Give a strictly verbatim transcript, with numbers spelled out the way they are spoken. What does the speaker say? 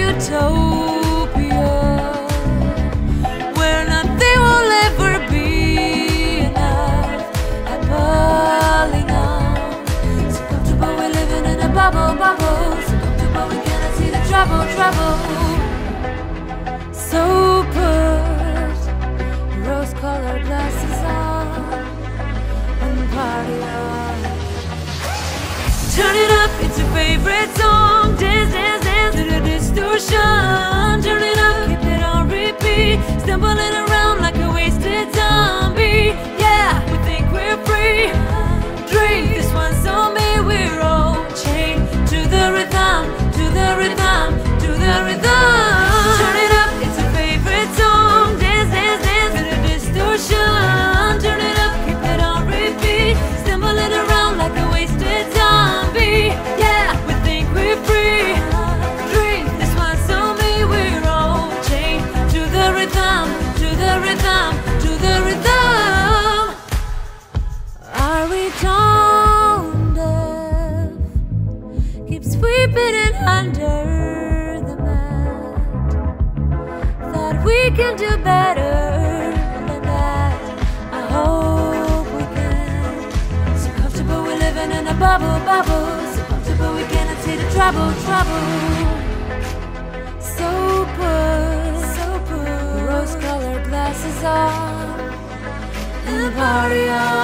utopia where nothing will ever be enough. Appalling now, so comfortable we're living in a bubble, bubble. So comfortable we cannot see the trouble, trouble. So put rose-colored glasses on and party on. Turn it up, it's your favorite song. Dance, dance, dance to the distortion. Turn it up, keep it on repeat. Stumbling around like a wasted zombie. Yeah, we think we're free. Drink this one's on me. We're all chained to the rhythm, to the rhythm, to the rhythm. Turn it up, it's your favorite song. Dance, dance, dance to the distortion. Turn it up, keep it on repeat. Stumbling around like a wasted zombie. Yeah, we think we're free. Drink this one's on me. We're all chained to the rhythm, to the rhythm, to the rhythm. Are we tone deaf? Keep sweeping it under the mat. Thought we can do better than that. I hope we can. So comfortable we're living in a bubble, bubble. So comfortable we cannot see the trouble, trouble. So put, so put rose-colored glasses on and party on.